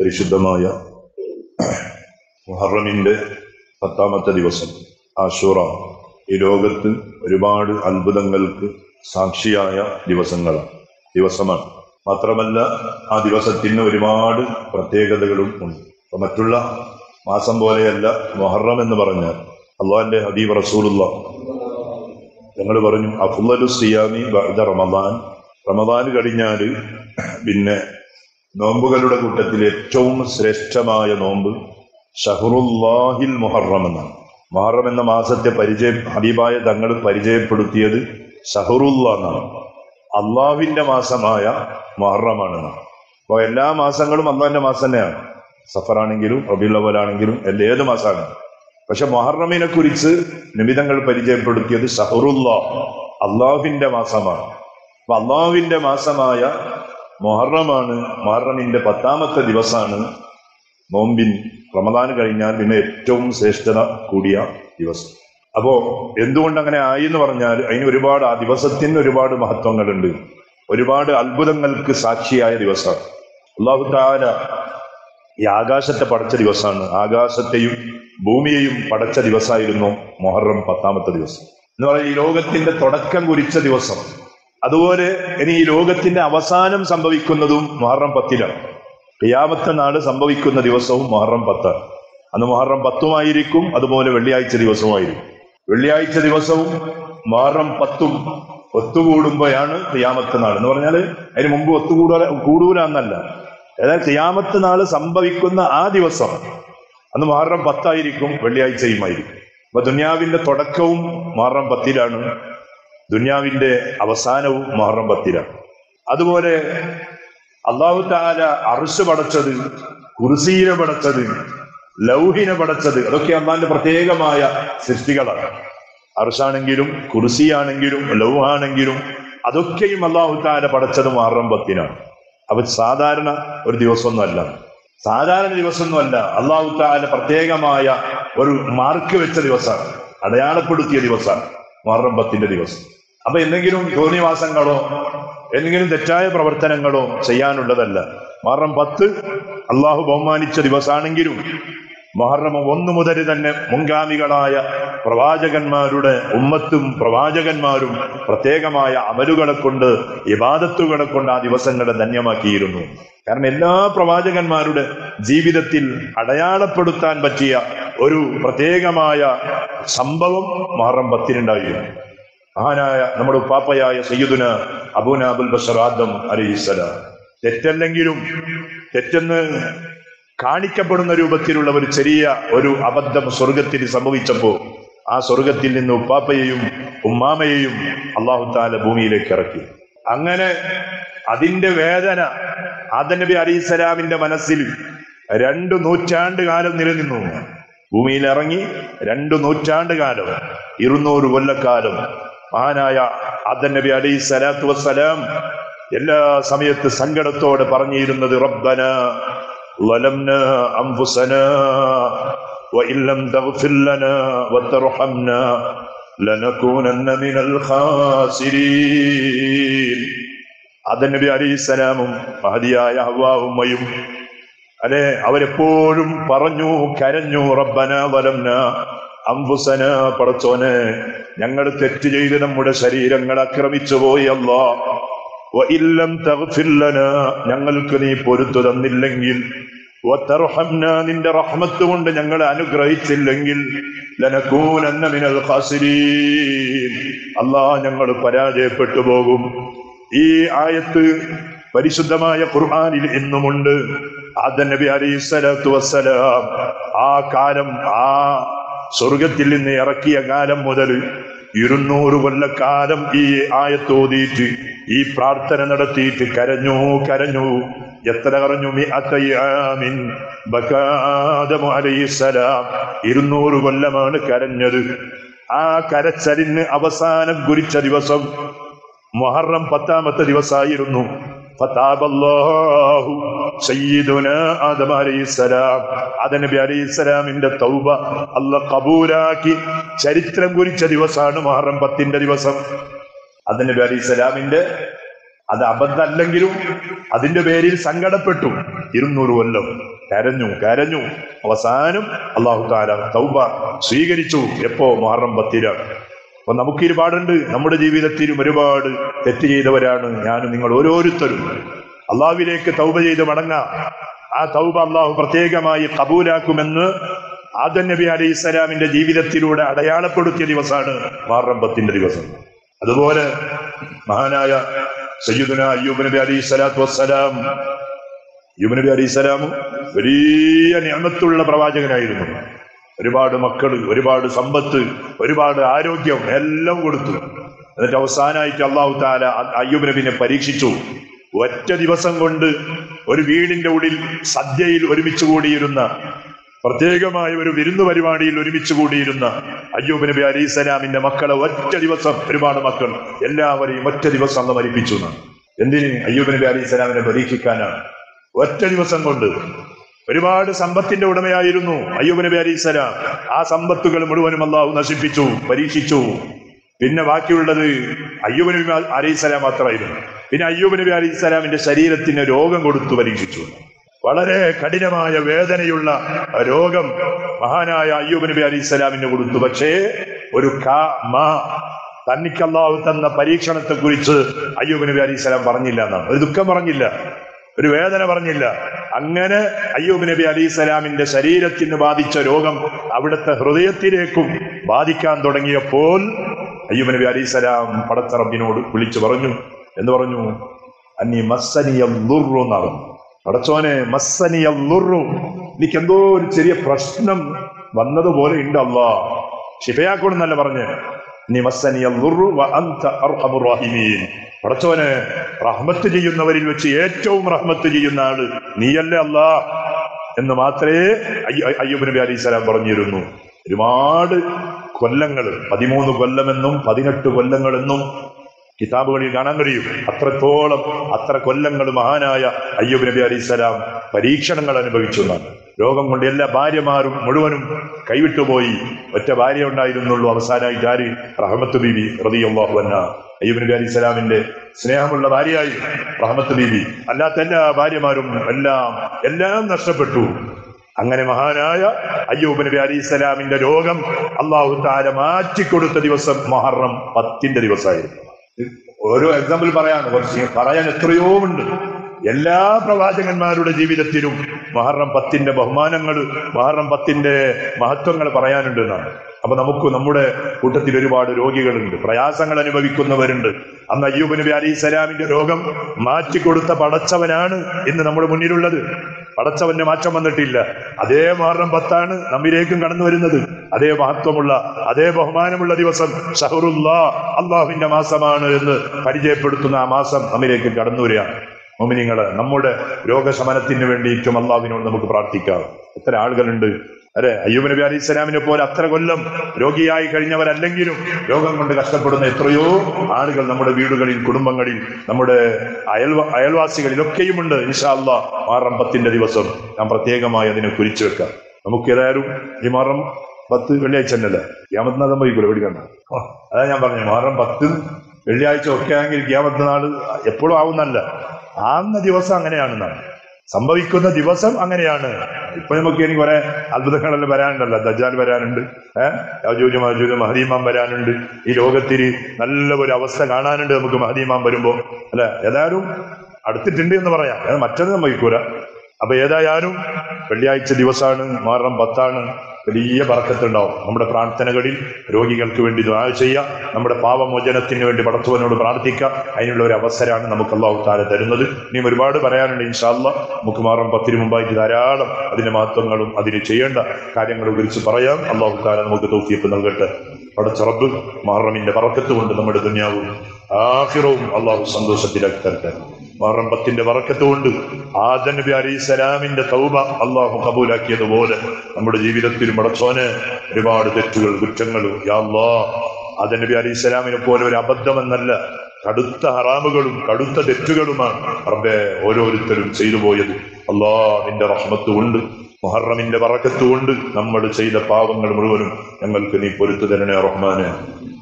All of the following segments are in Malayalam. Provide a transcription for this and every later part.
പരിശുദ്ധമായ മുഹറമിന്റെ 10ാമത്തെ ദിവസം ആശൂറ ഈ ലോകത്ത് ഒരുപാട് അത്ഭുതങ്ങൾക്ക് സാക്ഷിയായ ദിവസമാണ്. മാത്രമല്ല ആ ദിവസത്തിന് ഒരുപാട് പ്രത്യേകതകളും ഉണ്ട്. മറ്റുള്ള മാസം പോലെയല്ല മുഹറം എന്ന് പറഞ്ഞാൽ അള്ളാഹിന്റെ ഹബീബ് റസൂലുള്ളാഹ് ഞങ്ങൾ പറഞ്ഞു അഫ്ളലു സിയാമി ബഅദ റമദാൻ. റമദാൻ കഴിഞ്ഞാൽ പിന്നെ നോമ്പുകളുടെ കൂട്ടത്തിൽ ഏറ്റവും ശ്രേഷ്ഠമായ നോമ്പ് ഷഹ്റുല്ലാഹിൽ മുഹറം എന്നാണ്. മുഹറം എന്ന മാസത്തെ ഹബീബായ തങ്ങൾ പരിചയപ്പെടുത്തിയത് ഷഹ്റുല്ലാ എന്നാണ്, അള്ളാഹുവിന്റെ മാസമായ മുഹറമാണ്. അപ്പോൾ എല്ലാ മാസങ്ങളും അള്ളാഹിന്റെ മാസം തന്നെയാണ്. സഫറാണെങ്കിലും റബീഉൽ അവ്വലാണെങ്കിലും ഏത് മാസമാണ്. പക്ഷെ മുഹറമിനെ കുറിച്ച് നബിതങ്ങൾ പരിചയപ്പെടുത്തിയത് ഷഹ്റുല്ലാഹ്, അള്ളാഹുവിന്റെ മാസമാണ്. അപ്പൊ അള്ളാഹുവിന്റെ മാസമായ മുഹറമാണ്. മുഹറമിന്റെ 10ാമത്തെ ദിവസമാണ് നോമ്പിൻ. റമദാൻ കഴിഞ്ഞാൽ പിന്നെ ഏറ്റവും ശ്രേഷ്ഠത കൂടിയ ദിവസം. അപ്പോ എന്തുകൊണ്ട് അങ്ങനെ ആയി എന്ന് പറഞ്ഞാൽ അതിന് ആ ദിവസത്തിന് ഒരുപാട് മഹത്വങ്ങളുണ്ട്, ഒരുപാട് അത്ഭുതങ്ങൾക്ക് സാക്ഷിയായ ദിവസമാണ്. അല്ലാഹു തആല ഈ ആകാശത്തെ പടച്ച ദിവസമാണ്. ആകാശത്തെയും ഭൂമിയെയും പടച്ച ദിവസമായിരുന്നു മുഹറം 10ാമത്തെ ദിവസം എന്ന് പറയുന്നത്. ഈ ലോകത്തിന്റെ തുടക്കം കുറിച്ച ദിവസം. അതുപോലെ ഇനി ഈ ലോകത്തിന്റെ അവസാനം സംഭവിക്കുന്നതും മുഹറം 10ലാണ്. ഖിയാമത്ത് നാൾ സംഭവിക്കുന്ന ദിവസവും മുഹറം 10. അന്ന് മുഹറം 10ഉമായിരിക്കും. അതുപോലെ വെള്ളിയാഴ്ച ദിവസവുമായിരിക്കും. വെള്ളിയാഴ്ച ദിവസവും മുഹറം 10ഉം ഒത്തുകൂടുമ്പോഴാണ് ഖിയാമത്ത് നാൾ എന്ന് പറഞ്ഞാൽ അതിന് മുമ്പ് കൂടൂല എന്നല്ല. അതായത് ഖിയാമത്ത് നാൾ സംഭവിക്കുന്ന ആ ദിവസം അന്ന് മുഹറം 10ആയിരിക്കും, വെള്ളിയാഴ്ചയുമായിരിക്കും. അപ്പൊ ദുനിയാവിന്റെ തുടക്കവും മുഹറം 10ലാണ്, ദുനിയാവിന്റെ അവസാനവും മുഹറം 10ലാണ്. അതുപോലെ അല്ലാഹു തആല അർശ് പടച്ചത്, കുർസിയെ പടച്ചത്, ലൗഹിനെ പടച്ചത്, അതൊക്കെ അള്ളാഹിന്റെ പ്രത്യേകമായ സൃഷ്ടികളാണ്. അർശാണെങ്കിലും കുർസിയാണെങ്കിലും ലൗഹാണെങ്കിലും അതൊക്കെയും അല്ലാഹു തആല പടച്ചത് മുഹറം 10നാണ്. അപ്പൊ സാധാരണ ഒരു ദിവസമൊന്നുമല്ല, അല്ലാഹു തആല പ്രത്യേകമായ ഒരു മാർക്ക് വെച്ച ദിവസമാണ്, അടയാളപ്പെടുത്തിയ ദിവസമാണ് മുഹറം 10ന്റെ ദിവസം. അപ്പൊ എന്തെങ്കിലും തോന്നിവാസങ്ങളോ എന്തെങ്കിലും തെറ്റായ പ്രവർത്തനങ്ങളോ ചെയ്യാനുള്ളതല്ല. മുഹറം 10 അള്ളാഹു ബഹുമാനിച്ച ദിവസമാണെങ്കിലും മുഹറം 1 മുതൽ തന്നെ മുൻഗാമികളായ പ്രവാചകന്മാരുടെ ഉമ്മത്തും പ്രവാചകന്മാരും പ്രത്യേകമായ അമലുകളെ കൊണ്ട്, ഇബാദത്തുകളെ കൊണ്ട് ആ ദിവസങ്ങളെ ധന്യമാക്കിയിരുന്നു. കാരണം എല്ലാ പ്രവാചകന്മാരുടെ ജീവിതത്തിൽ അടയാളപ്പെടുത്താൻ പറ്റിയ ഒരു പ്രത്യേകമായ സംഭവം മുഹറം 10-നുണ്ടായിരുന്നു. മഹാനായ നമ്മുടെ ഉപ്പാപ്പയായ സയ്യിദുന അബൂന അബുൽ ബശർ ആദം അലൈഹിസ്സലാം തെറ്റല്ലെങ്കിലും തെറ്റെന്ന് കാണിക്കപ്പെടുന്ന രൂപത്തിലുള്ള ഒരു ചെറിയ ഒരു അബദ്ധം സ്വർഗത്തിൽ സംഭവിച്ചപ്പോൾ ആ സ്വർഗത്തിൽ നിന്ന് ഉപ്പാപ്പയെയും ഉമ്മാമയെയും അല്ലാഹു തആല ഭൂമിയിലേക്ക് ഇറക്കി. അങ്ങനെ അതിന്റെ വേദന ആദം നബി അലൈഹിസ്സലാമിന്റെ മനസ്സിൽ 2 നൂറ്റാണ്ട് കാലം നിലനിന്നു. ഭൂമിയിൽ ഇറങ്ങി 2 നൂറ്റാണ്ട് കാലം, 200 കൊല്ലക്കാലം മഹാനായ ആദം നബി അലൈഹിസ്സലാത്തു വസ്സലാം എല്ലാ സമയത്ത് സങ്കടത്തോടെ പറഞ്ഞിരുന്നത് റബ്ബനാ ളലംനാ അൻഫുസനാ വഇൻ ലം തഗ്ഫിർ ലനാ വതർഹംനാ ലനകൂനന്ന മിനൽ ഖാസിരീൻ. ആദം നബി അലൈഹിസ്സലാമും മഹദിയായ ഹവ്വാ ഉമ്മയും അവരെപ്പോഴും പറഞ്ഞു, കരഞ്ഞു, റബ്ബനാ ളലംനാ അൻഫുസനാ, പടച്ചോനെ ഞങ്ങൾ തെറ്റ് ചെയ്ത് നമ്മുടെ ശരീരങ്ങൾ ആക്രമിച്ചു പോയി. അല്ലാഹ് വഇൻ ലം തഗ്ഫിർ ലനാ, ഞങ്ങൾക്ക് നീ പൊറുത്തു തന്നില്ലെങ്കിൽ, വതർഹംനാ, നിന്റെ റഹ്മത്ത് കൊണ്ട് ഞങ്ങളെ അനുഗ്രഹിച്ചില്ലെങ്കിൽ, ലനകൂനന്ന മിനൽ ഖാസിരീൻ, അല്ലാഹ് ഞങ്ങൾ പരാജയപ്പെട്ടു പോകും. ഈ ആയത്ത് പരിശുദ്ധമായ ഖുർആനിൽ ഇന്നുമുണ്ട്. ആദം നബി അലൈഹിസ്സലാത്തു വസ്സലാം ആ കാലം, ആ സ്വർഗത്തിൽ നിന്ന് ഇറക്കിയ കാലം മുതൽ 200 കൊല്ലക്കാലം ഈ ആയത്ത് ഓതിയിട്ട് ഈ പ്രാർത്ഥന നടത്തിയിട്ട് കരഞ്ഞു. എത്ര കരഞ്ഞു? 200 കൊല്ലമാണ് കരഞ്ഞത്. ആ കരച്ചലിന് അവസാനം കുറിച്ച ദിവസം മുഹറം 10ാമത്തെ ദിവസമായിരുന്നു. ഫതാബല്ലാഹു സയ്യിദുനാ ആദം അലൈഹിസ്സലാം, ആദം നബി അലൈഹിസ്സലാമിന്റെ തൗബ അല്ലാഹ് ഖബൂലാക്കി ചരിത്രം കുറിച്ച ദിവസമാണ് മുഹറം 10ന്റെ ദിവസം. ആദം നബി അലൈഹിസ്സലാമിന്റെ അത് അബദ്ധമല്ലെങ്കിലും അതിന്റെ പേരിൽ സങ്കടപ്പെട്ടു. 200 കൊല്ലം കരഞ്ഞു കരഞ്ഞു. അവസാനം അല്ലാഹു തആല തൗബ സ്വീകരിച്ചു. എപ്പോ? മുഹറം 10. അപ്പൊ നമുക്ക് ഒരുപാടുണ്ട്. നമ്മുടെ ജീവിതത്തിലും ഒരുപാട് തെറ്റ് ചെയ്തവരാണ് ഞാനും നിങ്ങൾ ഓരോരുത്തരും. അള്ളാഹുവിലേക്ക് തൗബ ചെയ്ത് മടങ്ങാം. ആ തൗബ അള്ളാഹു പ്രത്യേകമായി കബൂലാക്കുമെന്ന് ആദം നബി അലൈഹിസ്സലാമിന്റെ ജീവിതത്തിലൂടെ അടയാളപ്പെടുത്തിയ ദിവസമാണ് മുഹറം 10 ദിവസം. അതുപോലെ മഹാനായ സയ്യിദുനാ അയ്യൂബ് നബി അലൈഹിസ്സലാത്തു വസ്സലാം, അയ്യൂബ് നബി അലൈഹിസ്സലാം വലിയ നിഅമത്തുള്ള പ്രവാചകനായിരുന്നു. ഒരുപാട് മക്കൾ, ഒരുപാട് സമ്പത്ത്, ഒരുപാട് ആരോഗ്യം എല്ലാം കൊടുത്തു. എന്നിട്ട് അവസാനമായിട്ട് അല്ലാഹു തആല അയ്യൂബ് നബിനെ പരീക്ഷിച്ചു. ഒറ്റ ദിവസം കൊണ്ട് ഒരു വീടിന്റെ ഉള്ളിൽ സദ്യയിൽ ഒരുമിച്ച് കൂടിയിരുന്ന, പ്രത്യേകമായ ഒരു വിരുന്നു പരിപാടിയിൽ ഒരുമിച്ച് കൂടിയിരുന്ന അയ്യൂബ് നബി അലൈഹിസ്സലാമിന്റെ മക്കളെ ഒറ്റ ദിവസം, ഒരുപാട് മക്കൾ, എല്ലാവരെയും ഒറ്റ ദിവസം അള്ളാഹു മരിപ്പിച്ചു. എന്തിന്? അയ്യൂബ് നബി അലൈഹിസ്സലാമിനെ പരീക്ഷിക്കാനാണ്. ഒറ്റ ദിവസം കൊണ്ട്. ഒരുപാട് സമ്പത്തിന്റെ ഉടമയായിരുന്നു അയ്യൂബ് നബി അലൈഹിസ്സലാം. ആ സമ്പത്തുകൾ മുഴുവനും അള്ളാഹു നശിപ്പിച്ചു, പരീക്ഷിച്ചു. പിന്നെ ബാക്കിയുള്ളത് അയ്യൂബ് നബി അലൈഹിസ്സലാം മാത്രമായിരുന്നു. പിന്നെ അയ്യൂബ് നബി അലൈഹിസ്സലാമിന്റെ ശരീരത്തിന് രോഗം കൊടുത്തു പരീക്ഷിച്ചു. വളരെ കഠിനമായ വേദനയുള്ള രോഗം മഹാനായ അയ്യൂബ് നബി അലൈഹിസ്സലാമിന് കൊടുത്തു. പക്ഷേ ഒരു തനിക്ക് അല്ലാഹു തന്ന പരീക്ഷണത്തെ കുറിച്ച് അയ്യൂബ് നബി അലൈഹിസ്സലാം പറഞ്ഞില്ല എന്നാണ്. ഒരു ദുഃഖം പറഞ്ഞില്ല, ഒരു വേദന പറഞ്ഞില്ല. അങ്ങനെ അയ്യൂബ് നബി അലൈഹിസ്സലാമിന്റെ ശരീരത്തിന് ബാധിച്ച രോഗം അവിടുത്തെ ഹൃദയത്തിലേക്കും ബാധിക്കാൻ തുടങ്ങിയപ്പോൾ അയ്യൂബ് നബി അലൈഹിസ്സലാം പടച്ച റബ്ബിനോട് വിളിച്ചു പറഞ്ഞു. എന്ന് പറഞ്ഞു? അന്നി മസ്സനിയൽ ദുർറു എന്നാണ്. പടച്ചോനെ, മസ്സനിയൽ ദുർറു, എനിക്കെന്തോ ഒരു ചെറിയ പ്രശ്നം വന്നതുപോലെ ഉണ്ട് അല്ലാ, ശിഫയാക്കണമെന്നല്ല പറഞ്ഞ്. നീ മസ്സനിയൽ ദുർറു വ അൻത അർഹമുർ റഹീമീൻ. പടച്ചോനെ, റഹ്മത്ത് ചെയ്യുന്നവരിൽ വെച്ച് ഏറ്റവും റഹ്മത്ത് ചെയ്യുന്ന ആള് നീയല്ലേ അല്ലാ എന്ന് മാത്രമേ അയ്യൂബ് നബി അലൈഹിസ്സലാം പറഞ്ഞിരുന്നു. ഒരുപാട് കൊല്ലങ്ങൾ, 13 കൊല്ലമെന്നും 18 കൊല്ലങ്ങളെന്നും കിതാബുകളിൽ കാണാൻ കഴിയും. അത്ര കൊല്ലങ്ങൾ മഹാനായ അയ്യൂബ് നബി അലൈഹിസ്സലാം പരീക്ഷണങ്ങൾ അനുഭവിച്ചു എന്നാണ്. രോഗം കൊണ്ട് എല്ലാ ഭാര്യമാരും മുഴുവനും കൈവിട്ടുപോയി. ഒറ്റ ഭാര്യ ഉണ്ടായിരുന്നുള്ളൂ. അവസാനമായിട്ട് ആര്? റഹ്മത്ത് ബീബി റളിയല്ലാഹു അൻഹാ. അയ്യൂബ് നബി അലൈഹിസ്സലാമിന്റെ സ്നേഹമുള്ള ഭാര്യയായി റഹ്മത്ത് ബീബി. അല്ലാത്ത എല്ലാ ഭാര്യമാരും എല്ലാം നഷ്ടപ്പെട്ടു. അങ്ങനെ മഹാനായ അയ്യൂബ് നബി അലൈഹിസ്സലാമിന്റെ രോഗം അല്ലാഹു തആല മാറ്റിക്കൊടുത്ത ദിവസം മുഹറം 10 ദിവസമായിരുന്നു. ഓരോ എക്സാമ്പിൾ പറയാൻ എത്രയോ ഉണ്ട്. എല്ലാ പ്രവാചകന്മാരുടെ ജീവിതത്തിലും മുഹറം 10 ബഹുമാനങ്ങൾ, മുഹറം 10 മഹത്വങ്ങൾ പറയാനുണ്ട് എന്നാണ്. അപ്പൊ നമുക്ക് നമ്മുടെ കൂട്ടത്തിൽ ഒരുപാട് രോഗികളുണ്ട്, പ്രയാസങ്ങൾ അനുഭവിക്കുന്നവരുണ്ട്. അന്ന് അയ്യൂബ് നബി അലൈഹിസ്സലാമിന്റെ രോഗം മാറ്റിക്കൊടുത്ത പടച്ചവനാണ് ഇന്ന് നമ്മുടെ മുന്നിലുള്ളത്. പടച്ചവന്റെ മാറ്റം വന്നിട്ടില്ല. അതേ മുഹറം 10 നമ്മിലേക്കും കടന്നു വരുന്നത്. അതേ മഹത്വമുള്ള, അതേ ബഹുമാനമുള്ള ദിവസം, ഷഹറുല്ലാഹ്, അള്ളാഹുവിന്റെ മാസമാണ് എന്ന് പരിചയപ്പെടുത്തുന്ന ആ മാസം നമ്മിലേക്ക് കടന്നു വരികയാണ്. മുഅ്മിനീങ്ങളെ, നമ്മുടെ രോഗശമനത്തിന് വേണ്ടിയിട്ടും അള്ളാഹുവിനോട് നമുക്ക് പ്രാർത്ഥിക്കാം. എത്ര ആളുകളുണ്ട് അല്ലെ? അയ്യൂബ് നബി അലൈഹിസ്സലാമിനെ പോലെ അത്ര കൊല്ലം രോഗിയായി കഴിഞ്ഞവരല്ലെങ്കിലും രോഗം കൊണ്ട് കഷ്ടപ്പെടുന്ന എത്രയോ ആളുകൾ നമ്മുടെ വീടുകളിൽ, കുടുംബങ്ങളിൽ, നമ്മുടെ അയൽവാസികളിലൊക്കെയുമുണ്ട്. ഇൻഷാ അല്ലാഹ് മുഹറം 10 ദിവസം നാം പ്രത്യേകമായി അതിനെ കുറിച്ചു വെക്കാം. നമുക്ക് ഏതായാലും ഈ മുഹറം 10 വെള്ളിയാഴ്ച തന്നെയല്ലേ? ഖിയാമത്ത് നാൾ സംഭവിക്കൂല, പേടിക്കണ്ട. അതാ ഞാൻ പറഞ്ഞു, മുഹറം 10 വെള്ളിയാഴ്ച ഒക്കെ ആണെങ്കിൽ ഖിയാമത്ത് നാൾ എപ്പോഴും ആവുന്നല്ല, ആവുന്ന ദിവസം അങ്ങനെയാണെന്നാണ്, സംഭവിക്കുന്ന ദിവസം അങ്ങനെയാണ്. ഇപ്പൊ നമുക്ക് ഇനി കുറെ അത്ഭുതങ്ങളെല്ലാം വരാനുണ്ടല്ലോ. ദജ്ജാൽ വരാനുണ്ട്, യാജൂജ് മാജൂജ്, മഹ്ദി ഇമാം വരാനുണ്ട്. ഈ ലോകത്തിൽ നല്ല ഒരു അവസ്ഥ കാണാനുണ്ട് നമുക്ക് മഹ്ദി ഇമാം വരുമ്പോ, അല്ലെ? ഏതായാലും അടുത്തിട്ടുണ്ട് എന്ന് പറയാം, മറ്റൊന്നും സംഭവിക്കൂല. അപ്പൊ ഏതായാലും വെള്ളിയാഴ്ച ദിവസമാണ്, മുഹറം 10. വലിയ ബർക്കത്തുണ്ടാവും. നമ്മുടെ പ്രാർത്ഥനകളിൽ രോഗികൾക്ക് വേണ്ടി ദുആ ചെയ്യുക, നമ്മുടെ പാപമോചനത്തിന് വേണ്ടി പടച്ചവനോട് പ്രാർത്ഥിക്കുക. അതിനുള്ള ഒരു അവസരമാണ് നമുക്ക് അല്ലാഹു തആല തരുന്നത്. ഇനിയും ഒരുപാട് പറയാനുണ്ട് ഇൻഷാ അല്ലാഹ്. നമുക്ക് മുഹറം 10 മുമ്പായിട്ട് ധാരാളം അതിന്റെ മഹത്വങ്ങളും അതിന് ചെയ്യേണ്ട കാര്യങ്ങളെ കുറിച്ച് പറയാം. അല്ലാഹു തആല നമുക്ക് തൗഫീഖ് നൽകട്ടെ. പടച്ച റബ്ബ് മുഹറമിന്റെ ബർക്കത്ത് കൊണ്ട് നമ്മുടെ ദുനിയാവും ആഖിറവും അല്ലാഹു സന്തോഷത്തിലാക്കി തരട്ടെ. മുഹറം 10 ബർക്കത്ത് കൊണ്ട് ആദം നബി അലൈഹിസ്സലാമിന്റെ തൗബ അല്ലാഹു കബൂലാക്കിയതുപോലെ നമ്മുടെ ജീവിതത്തിൽ പടച്ചോനെ ഒരുപാട് തെറ്റുകൾ, കുറ്റങ്ങളും യാ അല്ലാഹ് ആദം നബി അലൈഹിസ്സലാമിനെ പോലെ ഒരു അബദ്ധമെന്നല്ല, കടുത്ത ഹറാമുകളും കടുത്ത തെറ്റുകളുമാണ് റബ്ബേ ഓരോരുത്തരും ചെയ്തു പോയത്. അല്ലാഹുവിന്റെ റഹ്മത്ത് കൊണ്ട്, മുഹറമിന്റെ ബർക്കത്ത് കൊണ്ട് നമ്മൾ ചെയ്ത പാവങ്ങൾ മുഴുവനും ഞങ്ങൾക്ക് നീ പൊരുത്തു തരണേ റഹ്മാനെ.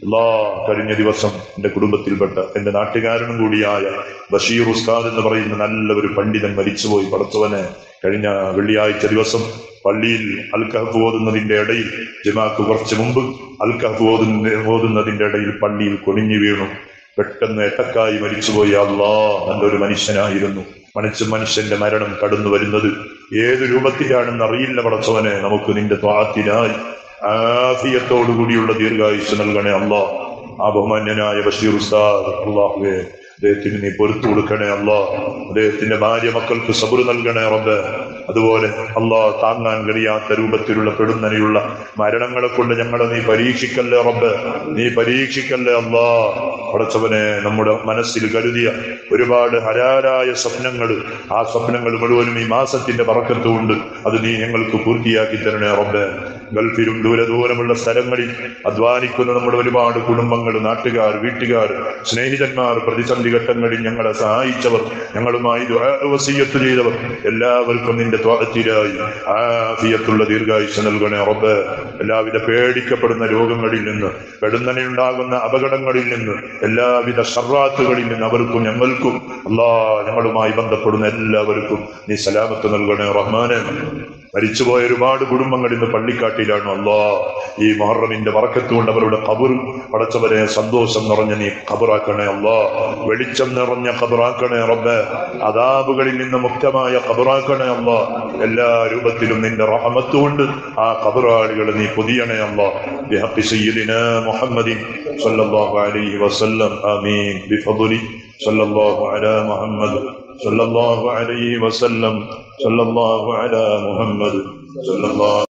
അല്ലാ, കഴിഞ്ഞ ദിവസം എന്റെ കുടുംബത്തിൽപ്പെട്ട എന്റെ നാട്ടുകാരനും കൂടിയായ ബഷീർ ഉസ്താദ് എന്ന് പറയുന്ന നല്ല ഒരു പണ്ഡിതൻ മരിച്ചുപോയി. പടച്ചവനെ, കഴിഞ്ഞ വെള്ളിയാഴ്ച ദിവസം പള്ളിയിൽ അൽ കഹ്ഫ് ഓതുന്നതിന്റെ ഇടയിൽ, ജമാഅത്ത് കുറച്ച് മുമ്പ് അൽ കഹ്ഫ് ഓതുന്നതിന്റെ ഇടയിൽ പള്ളിയിൽ കൊടിഞ്ഞു വീണു. പെട്ടെന്ന് എട്ടക്കായി മരിച്ചുപോയി. അല്ലാ, നല്ലൊരു മനുഷ്യനായിരുന്നു. മനുഷ്യന്റെ മരണം കടന്നു വരുന്നത് ഏത് രൂപത്തിലാണെന്ന് അറിയില്ല. പടച്ചവനെ, നമുക്ക് നിന്റെ ത്വാഅത്തിനായി ആഫിയത്തോടുകൂടിയുള്ള ദീർഘായുസ് നൽകണേ അല്ലാ. ആ ബഹുമാന്യനായ ബഷീർ ഉസ്താദ്, അല്ലാഹുവേ, അദ്ദേഹത്തിന് നീ പൊരുത്തു കൊടുക്കണേ അല്ലാ. അദ്ദേഹത്തിന്റെ ഭാര്യ മക്കൾക്ക് സബർ നൽകണേ റബ്ബേ. അതുപോലെ അല്ലാ, താങ്ങാൻ കഴിയാത്ത രൂപത്തിലുള്ള പെടുന്നനെയുള്ള മരണങ്ങളെ കൊണ്ട് ഞങ്ങളെ നീ പരീക്ഷിക്കല്ലേ റബ്ബേ, നീ പരീക്ഷിക്കല്ലേ അല്ലാ. പടച്ചവനെ, നമ്മുടെ മനസ്സിൽ കരുതിയ ഒരുപാട് ഹലാലായ സ്വപ്നങ്ങൾ, ആ സ്വപ്നങ്ങൾ മുഴുവനും ഈ മാസത്തിന്റെ ബറക്കത്തുകൊണ്ട് അത് നീ ഞങ്ങൾക്ക് പൂർത്തിയാക്കി തരണേ റബ്ബേ. ഗൾഫിലും ദൂരമുള്ള സ്ഥലങ്ങളിൽ അധ്വാനിക്കുന്ന നമ്മുടെ ഒരുപാട് കുടുംബങ്ങൾ, നാട്ടുകാർ, വീട്ടുകാർ, സ്നേഹിതന്മാർ, പ്രതിസന്ധി ഘട്ടങ്ങളിൽ ഞങ്ങളെ സഹായിച്ചവർ, ഞങ്ങളുമായി ദുആ വസിയ്യത്ത് ചെയ്തവർ, എല്ലാവർക്കും നിന്റെ ത്വാഅത്തിനായി ആഫിയത്തുള്ള ദീർഘായുസ്സ് നൽകണേ റബ്ബേ. എല്ലാവിധ പേടിക്കപ്പെടുന്ന രോഗങ്ങളിൽ നിന്ന്, പെടുന്നതിനുണ്ടാകുന്ന അപകടങ്ങളിൽ നിന്ന്, എല്ലാവിധ ഷർറാത്തുകളിൽ നിന്ന് അവർക്കും ഞങ്ങൾക്കും, അല്ലാ, ഞങ്ങളുമായി ബന്ധപ്പെടുന്ന എല്ലാവർക്കും നീ സലാമത്ത് നൽകണേ റഹ്മാനെ. മരിച്ചുപോയ ഒരുപാട് കുടുംബങ്ങൾ ഇന്ന് പള്ളിക്കാട്ടിലാണ്. അല്ലാ, ഈ മുഹറമിന്റെ ബറക്കത്ത് കൊണ്ട് അവരുടെ ഖബർ പടച്ചവരെ സന്തോഷം നിറഞ്ഞ നീ ഖബറാക്കണേ അല്ലാ. വെളിച്ചം നിറഞ്ഞ ഖബറാക്കണേ റബ്ബേ. അദാബുകളിൽ നിന്ന് മുക്തമായ ഖബറാക്കണേ അല്ലാ. എല്ലാ രൂപത്തിലും നിന്റെ റഹ്മത്ത് കൊണ്ട് ആ ഖബറാളികളെ നീ പൊതിയണേ അല്ലാ. ബിഹഖി സയ്യിദിനാ മുഹമ്മദിൻ സ്വല്ലല്ലാഹു അലൈഹി വസല്ലം. ആമീൻ. ബിഫദ്ലി സ്വല്ലല്ലാഹു അലാ മുഹമ്മദ് സ്വല്ലല്ലാഹു അലൈഹി വസല്ലം. സ്വല്ലല്ലാഹു അലാ മുഹമ്മദ് സ്വല്ലല്ലാഹു